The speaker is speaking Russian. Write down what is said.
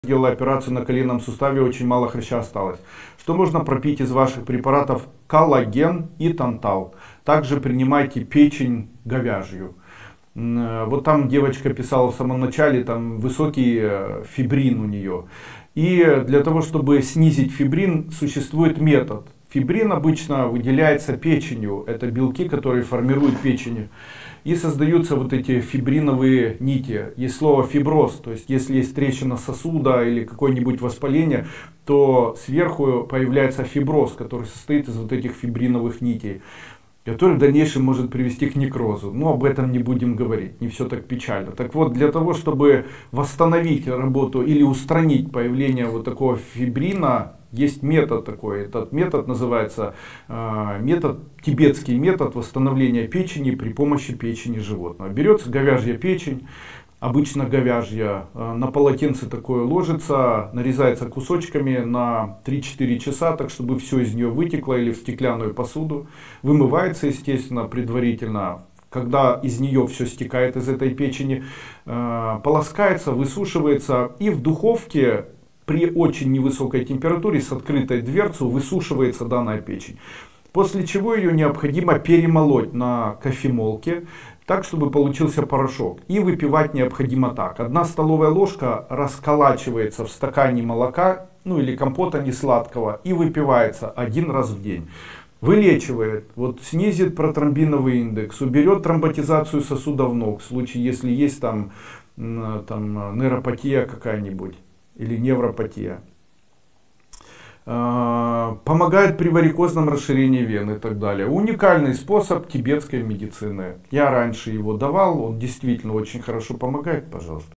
Сделала операцию на коленном суставе, очень мало хряща осталось. Что можно пропить из ваших препаратов? Коллаген и тантал. Также принимайте печень говяжью. Вот там девочка писала в самом начале, там высокий фибрин у нее. И для того, чтобы снизить фибрин, существует метод. Фибрин обычно выделяется печенью. Это белки, которые формируют печень. И создаются вот эти фибриновые нити. Есть слово фиброз, то есть если есть трещина сосуда или какое-нибудь воспаление, то сверху появляется фиброз, который состоит из вот этих фибриновых нитей, который в дальнейшем может привести к некрозу. Но об этом не будем говорить, не все так печально. Так вот, для того, чтобы восстановить работу или устранить появление вот такого фибрина, есть метод такой. Этот метод называется тибетский метод восстановления печени при помощи печени животного. Берется говяжья печень, обычно говяжья, на полотенце такое ложится, нарезается кусочками на 3-4 часа, так чтобы все из нее вытекло, или в стеклянную посуду. Вымывается, естественно, предварительно. Когда из нее все стекает из этой печени, полоскается, высушивается, и в духовке при очень невысокой температуре с открытой дверцей высушивается данная печень. После чего ее необходимо перемолоть на кофемолке, так чтобы получился порошок. И выпивать необходимо так. 1 столовая ложка расколачивается в стакане молока, ну или компота несладкого, и выпивается 1 раз в день. Вылечивает, вот снизит протромбиновый индекс, уберет тромботизацию сосудов ног, в случае если есть там нейропатия какая-нибудь или невропатия. Помогает при варикозном расширении вен и так далее. Уникальный способ тибетской медицины. Я раньше его давал, он действительно очень хорошо помогает, пожалуйста.